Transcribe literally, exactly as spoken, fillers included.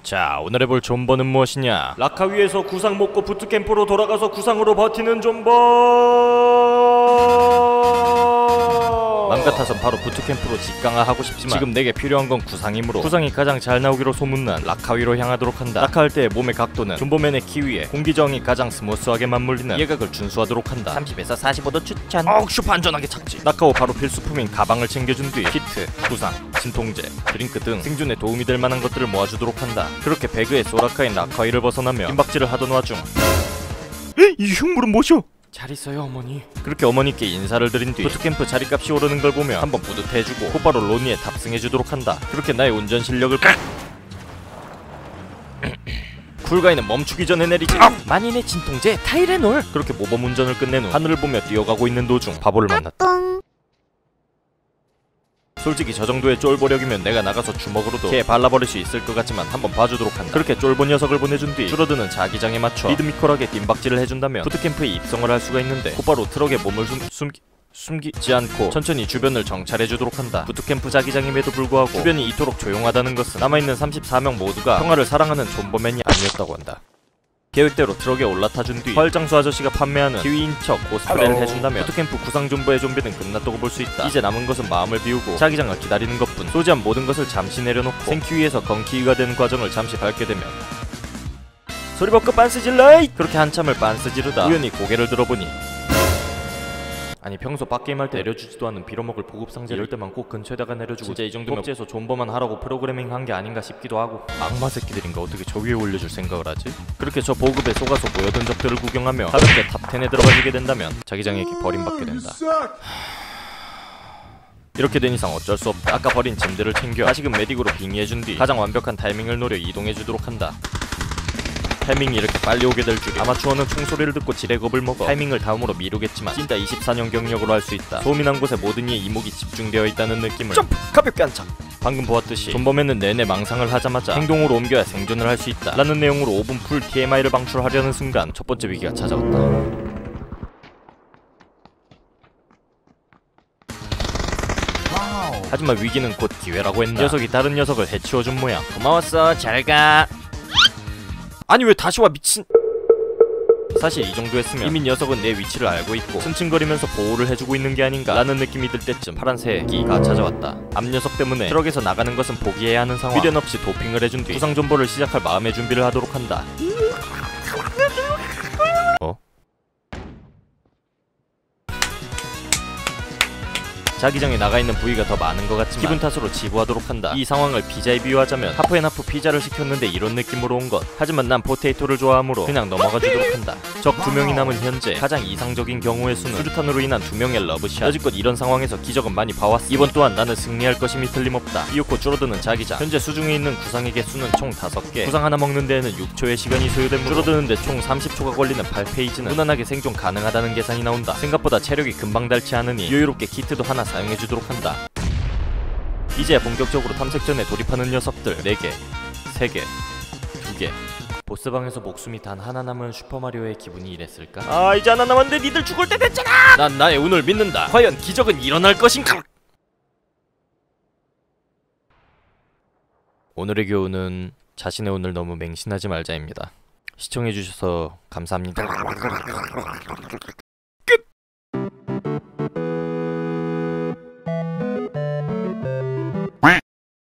자, 오늘 해볼 존버는 무엇이냐? 라카 위에서 구상 먹고 부트캠프로 돌아가서 구상으로 버티는 존버. 맘 같아선 바로 부트캠프로 직강화하고 싶지만 지금 내게 필요한 건 구상이므로 구상이 가장 잘 나오기로 소문난 라카 위로 향하도록 한다. 라카 할 때의 몸의 각도는 존버맨의 키위에 공기저항이 가장 스무스하게 맞물리는 예각을 준수하도록 한다. 삼십에서 사십오 도 추천. 어우, 슈퍼 안전하게 착지. 라카 후 바로 필수품인 가방을 챙겨준 뒤 키트, 구상, 진통제, 드링크 등 생존에 도움이 될 만한 것들을 모아주도록 한다. 그렇게 배그에 소라카인 라카 위를 벗어나며 빈박질을 하던 와중 이 흉물은 뭐죠? 잘 있어요 어머니. 그렇게 어머니께 인사를 드린 뒤 부트캠프 자리값이 오르는 걸 보며 한번 뿌듯해주고 곧바로 로니에 탑승해주도록 한다. 그렇게 나의 운전 실력을 쿨가이는 멈추기 전에 내리지. 아! 만인의 진통제 타이레놀. 그렇게 모범 운전을 끝낸 후 하늘을 보며 뛰어가고 있는 도중 바보를 만났다. 솔직히 저 정도의 쫄보력이면 내가 나가서 주먹으로도 걔 발라버릴 수 있을 것 같지만 한번 봐주도록 한다. 그렇게 쫄보 녀석을 보내준 뒤 줄어드는 자기장에 맞춰 리드미컬하게 뒷박질을 해준다면 부트캠프에 입성을 할 수가 있는데 곧바로 트럭에 몸을 숨, 숨기 숨기지 않고 천천히 주변을 정찰해주도록 한다. 부트캠프 자기장임에도 불구하고 주변이 이토록 조용하다는 것은 남아있는 삼십사 명 모두가 평화를 사랑하는 존버맨이 아니었다고 한다. 계획대로 트럭에 올라타준 뒤 활장수 아저씨가 판매하는 키위인 척 코스프레를 해준다면 부트캠프 구상 존버의 좀비는 끝났다고 볼 수 있다. 이제 남은 것은 마음을 비우고 자기장을 기다리는 것뿐. 소지한 모든 것을 잠시 내려놓고 생키위에서 건키위가 되는 과정을 잠시 밟게 되면 소리 벗고 빤스 질러! 그렇게 한참을 빤스 지르다 우연히 고개를 들어보니 아니 평소 빡게임 할 때 내려주지도 않는 빌어먹을 보급상자 이럴 때만 꼭 근처에다가 내려주고 진짜 이 정도면 복제해서 존버만 하라고 프로그래밍 한 게 아닌가 싶기도 하고 악마 새끼들인가 어떻게 저 위에 올려줄 생각을 하지? 그렇게 저 보급에 속아서 모여든 적들을 구경하며 가볍게 탑텐에 들어가지게 된다면 자기장에게 버림받게 된다. 이렇게 된 이상 어쩔 수 없다. 아까 버린 짐들을 챙겨 다시금 메딕으로 빙의해준 뒤 가장 완벽한 타이밍을 노려 이동해주도록 한다. 타이밍이 이렇게 빨리 오게 될 줄이. 아마추어는 총소리를 듣고 지레 겁을 먹어 타이밍을 다음으로 미루겠지만 진짜 이십사 년 경력으로 할 수 있다. 소음이 난 곳에 모든 이의 이목이 집중되어 있다는 느낌을 점프! 가볍게 한참! 방금 보았듯이 존버맨은 내내 망상을 하자마자 행동으로 옮겨야 생존을 할 수 있다 라는 내용으로 오 분 풀 티엠아이를 방출하려는 순간 첫 번째 위기가 찾아왔다. 하지만 위기는 곧 기회라고 했나. 녀석이 다른 녀석을 해치워준 모양. 고마웠어, 잘가. 아니 왜 다시 와 미친. 사실 이 정도 했으면 이미 녀석은 내 위치를 알고 있고 승층거리면서 보호를 해주고 있는 게 아닌가 라는 느낌이 들 때쯤 파란새끼가 찾아왔다. 앞 녀석 때문에 트럭에서 나가는 것은 포기해야 하는 상황. 미련 없이 도핑을 해준 뒤 구상 존버를 시작할 마음의 준비를 하도록 한다. 어? 자기장에 나가있는 부위가 더 많은 것 같지만 기분 탓으로 지부하도록 한다. 이 상황을 피자에 비유하자면 하프앤하프 피자를 시켰는데 이런 느낌으로 온 것. 하지만 난 포테이토를 좋아하므로 그냥 넘어가주도록 한다. 적 두 명이 남은 현재 가장 이상적인 경우의 수는 수류탄으로 인한 두 명의 러브샷. 여지껏 이런 상황에서 기적은 많이 봐왔어. 이번 또한 나는 승리할 것임이 틀림없다. 이윽고 줄어드는 자기장. 현재 수중에 있는 구상의 개수는 총 다섯 개. 구상 하나 먹는 데에는 육 초의 시간이 소요되므로 줄어드는데 총 삼십 초가 걸리는 팔 페이지는 무난하게 생존 가능하다는 계산이 나온다. 생각보다 체력이 금방 닳지 않으니 여유롭게 키트도 하나 사용해주도록 한다. 이제 본격적으로 탐색전에 돌입하는 녀석들 네 개, 세 개, 두 개. 보스방에서 목숨이 단 하나 남은 슈퍼마리오의 기분이 이랬을까? 아 이제 하나 남았는데 니들 죽을 때 됐잖아! 난 나의 운을 믿는다. 과연 기적은 일어날 것인가? 오늘의 교훈은 자신의 운을 너무 맹신하지 말자입니다. 시청해주셔서 감사합니다.